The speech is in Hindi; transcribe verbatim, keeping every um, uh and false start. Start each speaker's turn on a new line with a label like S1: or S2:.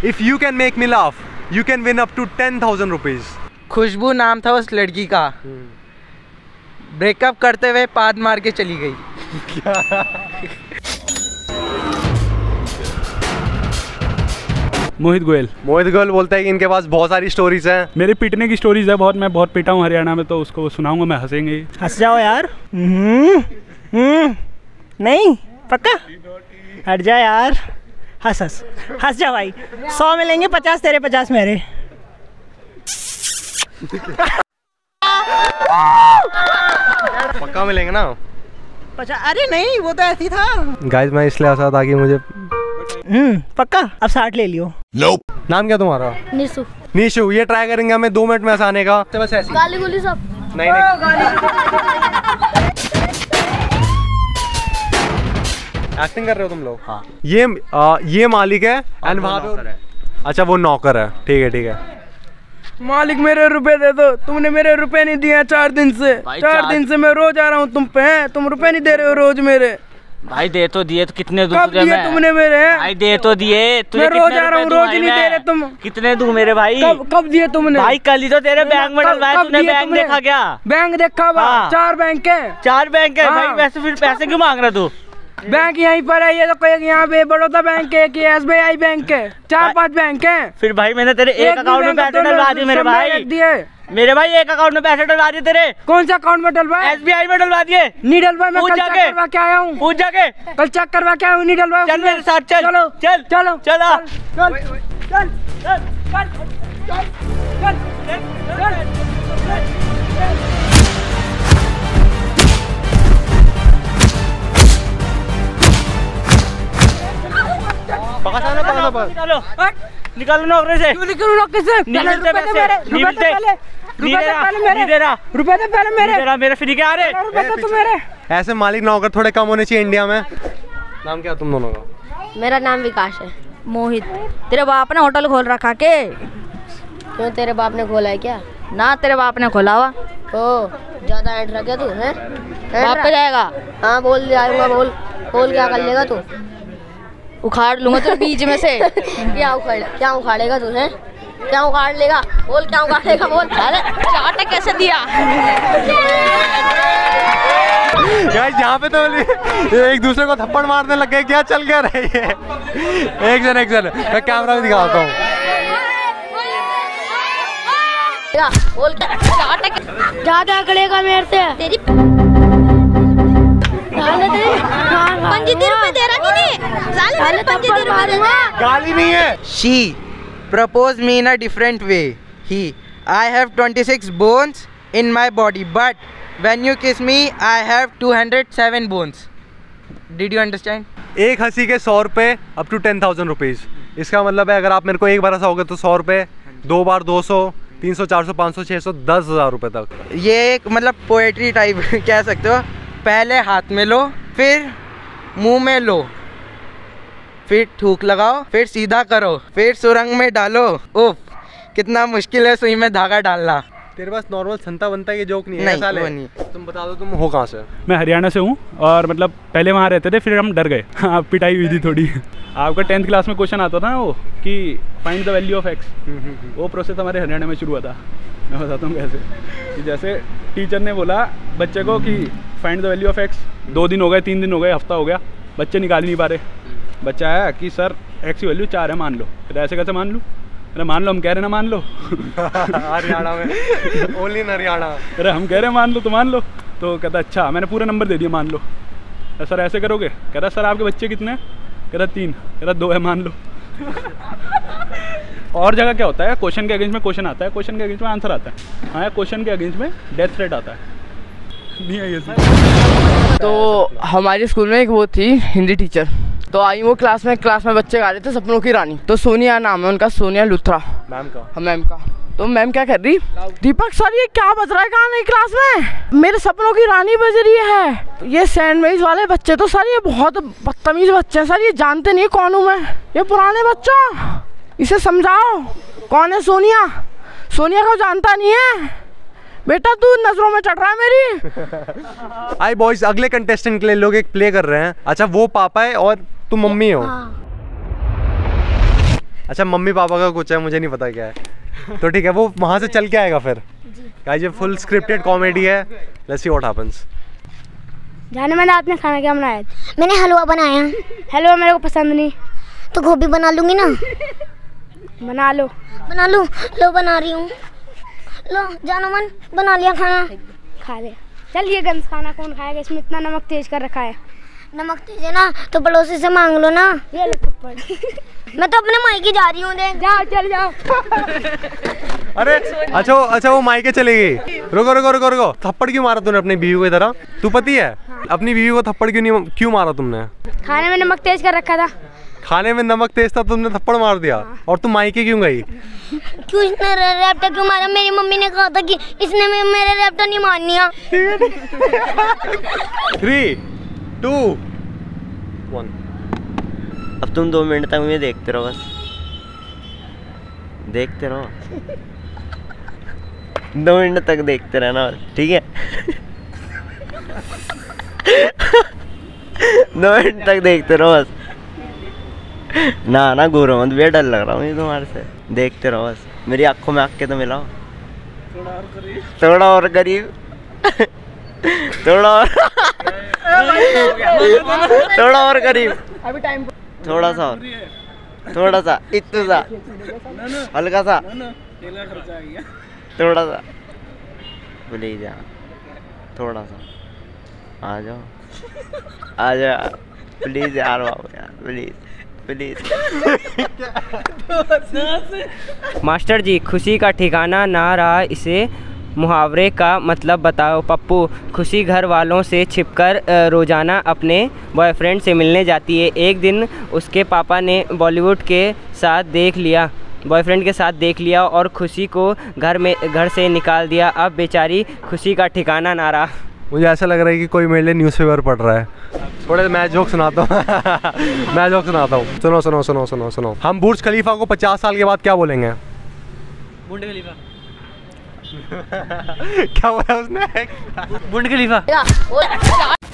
S1: If you can make me laugh you can win up to ten thousand rupees.
S2: Khushboo नाम था उस लड़की का, ब्रेकअप करते हुए पाद मार के चली गई।
S3: मोहित गोयल।
S1: मोहित गोयल बोलता है कि इनके पास बहुत सारी स्टोरीज हैं।
S3: मेरे पीटने की स्टोरीज है बहुत, मैं बहुत पीटा हूँ हरियाणा में, तो उसको सुनाऊंगा मैं, हंसेंगे।
S4: हंस जाओ यार। हम्म हम्म नहीं पक्का, हट जा यार, हंस हंस हंस जा भाई। सौ मिलेंगे, पचास तेरे पचास मेरे।
S1: पक्का मिलेंगे ना
S4: पचास? अरे नहीं, वो तो ऐसी था।
S1: गाइस मैं इसलिए हंसा था कि मुझे
S4: हम्म पक्का। अब साठ ले लियो।
S1: nope. नाम क्या तुम्हारा?
S5: निशु।
S1: निशु, ये ट्राई करेंगे हमें दो मिनट में हंसाने का। तो बस ऐसे
S5: गाली गुली सब
S1: नहीं नहीं एक्टिंग कर रहे हो तुम लोग? हाँ। ये आ, ये मालिक है एंड वहाँ पे, अच्छा वो नौकर है, ठीक है ठीक है।
S2: मालिक मेरे रुपए दे दो, तुमने मेरे रुपए नहीं दिए चार दिन से। चार दिन से मैं रोज आ रहा हूँ तुम पे, तुम रुपए नहीं दे रहे हो रोज मेरे।
S6: भाई दे तो दिए, तो कितने दूं
S2: कब दिए तुमने मेरे?
S6: भाई दे तो दिए,
S2: मैं रोज आ रहा हूँ, रोज नहीं दे रहे तुम।
S6: कितने दूं मेरे भाई?
S2: कब कब दिए तुमने?
S6: भाई कल ही तो तेरे बैंक में डलवाया तूने, बैंक देखा क्या?
S2: बैंक देखा हुआ? चार बैंक है।
S6: चार बैंक है भाई, वैसे फिर पैसे क्यों मांग रहा तू?
S2: बैंक यहीं पर है, ये तो कोई यहाँ पे बड़ौदा बैंक है कि एस बी आई बैंक है, चार पांच बैंक है।
S6: फिर भाई मैंने तेरे एक अकाउंट में पैसे डलवा दिए मेरे भाई, मेरे भाई एक अकाउंट में पैसे डलवा दिए तेरे।
S2: कौन सा अकाउंट में डलवाए?
S6: एस बी आई में डलवा दिए।
S2: नहीं डलवाए, मैं कल चेक करवा के आया हूँ।
S6: पूछ जाके,
S2: कल चेक करवा के आया हूँ, नहीं डलवाए।
S6: चल मेरे साथ, चल
S2: चलो
S6: चल
S2: चलो
S6: चला
S2: चल चल चल चल
S1: पकड़ना पकड़ना पकड़
S6: निकालो निकालो नौकरी से।
S2: क्यों निकलूं नौकरी से?
S6: नहीं मिलते पैसे, नहीं मिलते, नहीं दे रहा, नहीं दे रहा,
S2: रुपए दे पहले मेरे,
S6: दे रहा मेरे, फ्री के आ रहे
S2: रुपए दे तू मेरे।
S1: ऐसे मालिक नौकर थोड़े कम होने चाहिए इंडिया में। नाम क्या तुम दोनों का?
S5: मेरा नाम विकास है।
S7: मोहित। तेरे बाप ने होटल खोल रखा के?
S5: क्यों, तेरे बाप ने खोला है क्या?
S7: ना, तेरे बाप ने खोला हुआ।
S5: ओ ज्यादा ऐड रहा क्या तू है?
S7: बाप पे जाएगा?
S5: हाँ बोल जाऊंगा, बोल बोल क्या कर लेगा तू?
S7: उखाड़ लूंगा तेरे बीच में से।
S5: क्या उखाड़ क्या उखाड़ेगा तू है? क्या उखाड़ लेगा? बोल क्या उखाड़ेगा, बोल।
S7: अरे चाट कैसे दिया?
S1: गाइस यहाँ पे तो एक दूसरे को थप्पड़ मारने लग गए, क्या चल क्या रहा है? एक जन एक जन मैं कैमरा भी दिखाता हूँ।
S5: बोल क्या ज्यादा करेगा मेरे से? तेरी पंजीती रुपए दे रहा कि नहीं? साले पंजीती रुपए दे रहा।
S1: गाली नहीं है।
S2: She proposed me in a different way. He, I have twenty-six bones in my body, but when you kiss me, I have two hundred seven bones. Did you understand?
S1: एक हंसी के सौ रुपए up to ten thousand rupees. इसका मतलब है अगर आप मेरे को एक बार हंसाओगे तो सौ रुपए, दो बार दो सौ, तीन सौ, चार सौ, पाँच सौ, छः सौ, दस हजार रुपए तक।
S2: ये एक मतलब पोएट्री टाइप कह सकते हो। पहले हाथ में लो, फिर मुंह में लो, फिर थूक लगाओ, फिर सीधा करो, फिर सुरंग में डालो। उफ, कितना मुश्किल है सुई में धागा डालना।
S1: तेरे पास नॉर्मल संता बनता ये जोक नहीं है?
S2: नहीं,
S1: साले
S2: वो नहीं।
S1: तुम बता दो तुम हो कहाँ से?
S3: मैं हरियाणा से हूँ, और मतलब पहले वहाँ रहते थे, फिर हम डर गए। हाँ, पिटाई हुई थी थोड़ी। आपका टेंथ क्लास में क्वेश्चन आता था ना वो कि find the value of X, वो प्रोसेस हमारे हरियाणा में शुरू हुआ था। मैं बताता हूँ कैसे। कि जैसे टीचर ने बोला बच्चे को कि find the value of X, दो दिन हो गए, तीन दिन हो गए, हफ्ता हो गया, बच्चे निकाल नहीं पा रहे। बच्चा आया कि सर एक्स की वैल्यू चार है, मान लो। फिर ऐसे कैसे मान लूँ? अरे मान लो, हम कह रहे ना मान लो।
S1: हरियाणा में ओनली इन हरियाणा।
S3: अरे हम कह रहे हैं मान लो तो मान लो। तो कहता अच्छा, मैंने पूरा नंबर दे दिया, मान लो। सर ऐसे करोगे? कह रहा सर आपके बच्चे कितने हैं? कह रहा तीन। कह रहा दो है, मान लो। और जगह क्या होता है, क्वेश्चन के अगेंस्ट में क्वेश्चन आता है, क्वेश्चन के अगेंस्ट में आंसर आता है। हाँ, क्वेश्चन के अगेंस्ट में डेथ थ्रेट आता है। नहीं है ये।
S8: तो हमारे स्कूल में एक वो थी हिंदी टीचर, तो आई वो क्लास में क्लास में बच्चे गा रहे थे सपनों की रानी। तो सोनिया नाम है उनका, सोनिया लुथरा
S1: मैम का।
S8: हाँ मैम का। तो मैम क्या कर रही, दीपक सर ये क्या बज रहा है गाने क्लास में? मेरे सपनों की रानी बज रही है। ये सैंडविच वाले बच्चे तो सर ये बहुत बदतमीज बच्चे हैं सर, ये जानते नहीं कौन हूँ मैं। ये पुराने बच्चा, इसे समझाओ कौन है सोनिया। सोनिया को जानता नहीं है बेटा, तू नजरों में चढ़ रहा है मेरी।
S1: आई बॉयज, अगले कंटेस्टेंट के लिए लोग एक प्ले कर रहे हैं। अच्छा, वो पापा है और तुम मम्मी हो।
S5: हाँ।
S1: अच्छा मम्मी पापा का कुछ है, मुझे नहीं पता क्या है। तो ठीक है, वो वहाँ से चल के आएगा फिर। गाइस ये फुल स्क्रिप्टेड कॉमेडी है, लेट्स सी व्हाट हैपेंस।
S5: जाने मैंने आपने खाना क्या बनाया?
S9: मैंने हलवा बनाया।
S5: हलवा मेरे को पसंद नहीं।
S9: तो गोभी बना लूंगी ना।
S5: बना लो।
S9: बना लूं? लो बना रही हूँ। लो जानो मन, बना लिया खाना।
S5: खा ले। चल ये गंद खाना कौन खाएगा, इसमें इतना नमक तेज कर रखा है।
S9: नमक तेज है ना तो पड़ोसी से मांग लो ना।
S5: ये ले थप्पड़।
S9: मैं तो अपने मायके जा रही हूँ। देख
S5: जाओ, चल जाओ।
S1: अरे अच्छा अच्छा वो मायके चली गई। रुको रुको रुको रुको, थप्पड़ क्यों मारा तूने अपनी बीवी को इधर? तू पति है? हाँ। अपनी बीवी को थप्पड़ क्यों नहीं क्यों मारा तुमने?
S5: खाने में नमक तेज कर रखा था।
S1: खाने में नमक तेज था, तुमने थप्पड़ मार दिया। हाँ। और तुम मायके क्यों गई?
S9: क्यों इसने रैप्टा क्यों मारा? मेरी मम्मी ने कहा था कि इसने मेरे रैप्टा नहीं मारनिया।
S1: Three to one.
S6: अब तुम दो मिनट तक मुझे देखते रहो, बस देखते रहो। दो मिनट तक देखते रहना, ठीक है? दो मिनट तक देखते रहो बस। ना ना घूरो मत, बेडर लग रहा हूँ तुम्हारे से। देखते रहो बस, मेरी आंखों में आँख के तो मिलाओ। थोड़ा और करीब, थोड़ा और करीब, थोड़ा और थोड़ा और करीब,
S8: अभी टाइम,
S6: थोड़ा सा और, थोड़ा सा, इतना सा, हल्का सा, थोड़ा सा, प्लीज यार, थोड़ा सा आ जाओ, आ जाओ प्लीज यार बाबू यार, प्लीज प्लीज।
S10: मास्टर जी, खुशी का ठिकाना ना रहा, इसे मुहावरे का मतलब बताओ। पप्पू, खुशी घर वालों से छिपकर रोज़ाना अपने बॉयफ्रेंड से मिलने जाती है। एक दिन उसके पापा ने बॉलीवुड के साथ देख लिया बॉयफ्रेंड के साथ देख लिया और खुशी को घर में घर से निकाल दिया। अब बेचारी खुशी का ठिकाना ना रहा।
S1: मुझे ऐसा लग रहा है कि कोई मेरे लिए न्यूज़पेपर पढ़ रहा है। थोड़े मैं जोक सुनाता हूँ। मैं जोक सुनाता हूँ, सुनो सुनो सुनो सुनो सुनो। हम बुर्ज खलीफा को पचास साल के बाद क्या बोलेंगे?
S10: बुर्ज खलीफा।
S1: क्या बोला उसने?
S10: बुर्ज खलीफा।